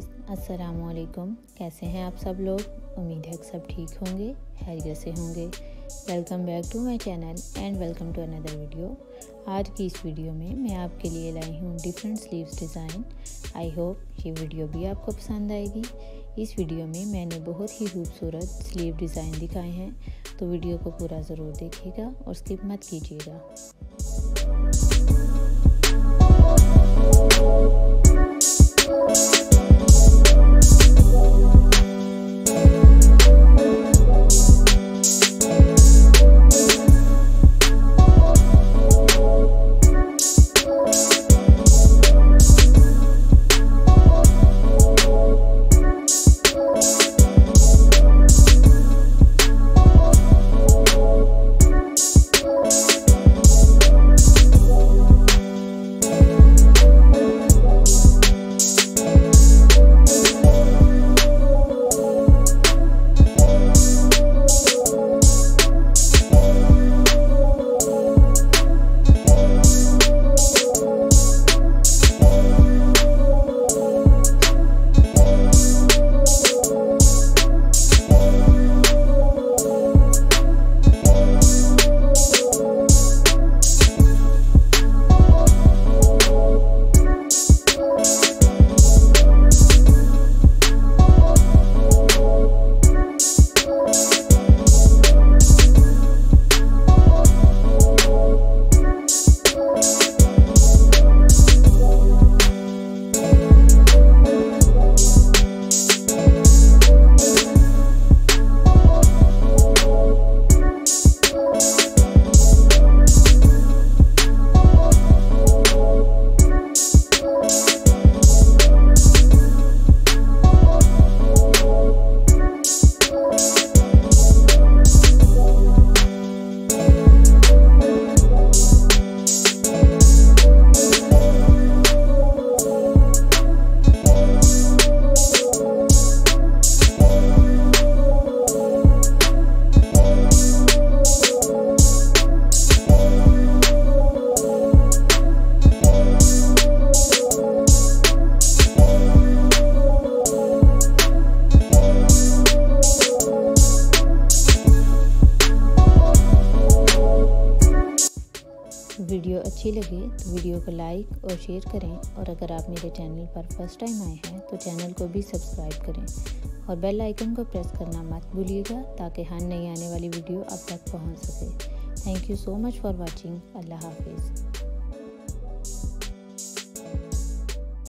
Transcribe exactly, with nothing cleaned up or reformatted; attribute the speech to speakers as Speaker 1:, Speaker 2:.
Speaker 1: अस्सलामुअलैकुम। कैसे हैं आप सब लोग? उम्मीद है कि सब ठीक होंगे, खैरियत से होंगे। Welcome back to my channel and welcome to another video. आज की इस वीडियो में मैं आपके लिए लाई हूँ different sleeves design. I hope ये वीडियो भी आपको पसंद आएगी। इस वीडियो में मैंने बहुत ही खूबसूरत स्लीव डिज़ाइन दिखाए हैं, तो वीडियो को पूरा ज़रूर देखिएगा और स्किप मत कीजिएगा। वीडियो अच्छी लगे तो वीडियो को लाइक और शेयर करें, और अगर आप मेरे चैनल पर फर्स्ट टाइम आए हैं तो चैनल को भी सब्सक्राइब करें और बेल आइकन को प्रेस करना मत भूलिएगा, ताकि हर नई आने वाली वीडियो आप तक पहुंच सके। Thank you so much for watching. अल्लाह हाफिज़।